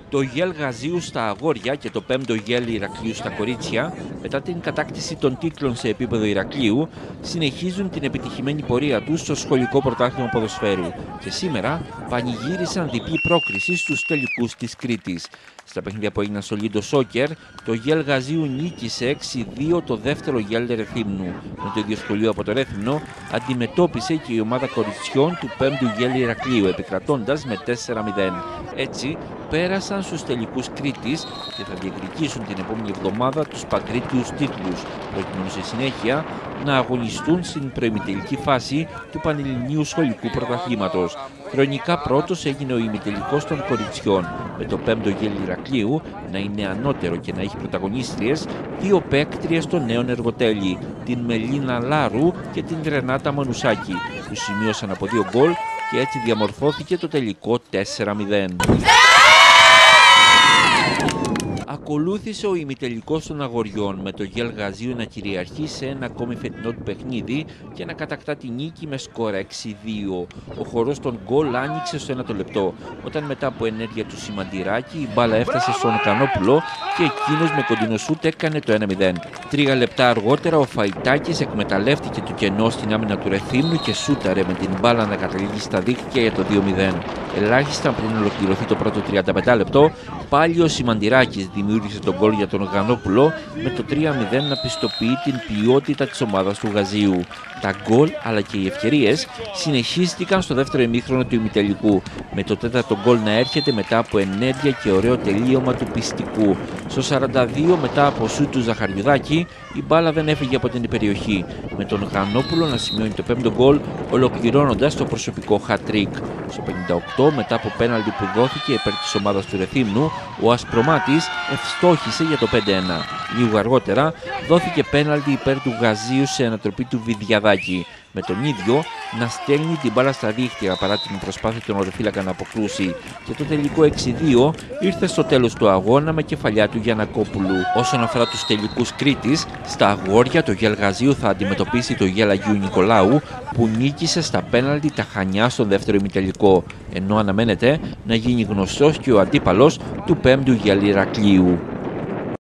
Το Γέλ Γαζίου στα αγόρια και το 5ο Γέλ Ηρακλείου στα κορίτσια, μετά την κατάκτηση των τίτλων σε επίπεδο Ηρακλείου, συνεχίζουν την επιτυχημένη πορεία τους στο σχολικό πρωτάθλημα ποδοσφαίρου και σήμερα πανηγύρισαν διπλή πρόκριση στους τελικούς της Κρήτης. Στα παιχνίδια που έγιναν στο Λίντο Σόκερ, το Γέλ Γαζίου νίκησε 6-2 το δεύτερο Γέλ Ρεθύμνου. Με το ίδιο σχολείο από το Ρέθυμνο αντιμετώπισε και η ομάδα κοριτσιών του 5ου Γέλ Ηρακλείου, επικρατώντας με 4-0. Έτσι, πέρασαν στους τελικούς Κρήτης και θα διεκδικήσουν την επόμενη εβδομάδα τους παγκρίτιους τίτλους, προκειμένου στη συνέχεια να αγωνιστούν στην προημιτελική φάση του Πανελληνίου Σχολικού Πρωταθλήματος. Χρονικά πρώτος έγινε ο ημιτελικός των κοριτσιών, με το 5ο Γέλ Ηρακλείου να είναι ανώτερο και να έχει πρωταγωνίστριες δύο παίκτριες των νέων Εργοτέλη, την Μελίνα Λάρου και την Ρενάτα Μανουσάκη, που σημείωσαν από 2 γκολ και έτσι διαμορφώθηκε το τελικό 4-0. Ακολούθησε ο ημιτελικός των αγοριών, με το Γέλ Γαζίου να κυριαρχεί σε ένα ακόμη φετινό του παιχνίδι και να κατακτά τη νίκη με σκορ 6-2. Ο χορός των γκολ άνοιξε στο 1ο λεπτό, όταν μετά από ενέργεια του Σιμαντηράκη η μπάλα έφτασε στον Κανόπουλο και εκείνος με κοντινό σούτ έκανε το 1-0. 3 λεπτά αργότερα ο Φαϊτάκης εκμεταλλεύτηκε το κενό στην άμυνα του Ρεθύμνου και σούταρε με την μπάλα να καταλήγει στα δίχτυα για το 2-0. Ελάχιστα πριν ολοκληρωθεί το πρώτο 35 λεπτό, πάλι ο Σιμαντηράκης δημιούργησε τον γκολ για τον Γανόπουλο, με το 3-0 να πιστοποιεί την ποιότητα της ομάδας του Γαζίου. Τα γκολ αλλά και οι ευκαιρίες συνεχίστηκαν στο δεύτερο ημίχρονο του ημιτελικού, με το 4ο γκολ να έρχεται μετά από ενέργεια και ωραίο τελείωμα του Πιστικού. Στο 42 μετά από σούτ του Ζαχαριουδάκη η μπάλα δεν έφυγε από την περιοχή, με τον Γανόπουλο να σημειώνει το 5ο γκολ, ολοκληρώνοντας το προσωπικό hat-trick. Στο 58 μετά από πέναλτι που δόθηκε υπέρ της ομάδας του Ρεθύμνου, ο Ασπρομάτης ευστόχησε για το 5-1. Λίγο αργότερα δόθηκε πέναλτι υπέρ του Γαζίου σε ανατροπή του Βιδιαδάκη, με τον ίδιο να στέλνει την μπάλα στα δίχτυα παρά την προσπάθεια των οροφύλακα να αποκρούσει, και το τελικό 6-2 ήρθε στο τέλος του αγώνα με κεφαλιά του Γιαννακόπουλου. Όσον αφορά τους τελικούς Κρήτης, στα αγόρια το Γέλ Γαζίου θα αντιμετωπίσει το Γέλ Αγίου Νικολάου, που νίκησε στα πέναλτι τα Χανιά στον δεύτερο ημιτελικό, ενώ αναμένεται να γίνει γνωστός και ο αντίπαλος του 5ου Γέλ Ηρακλείου.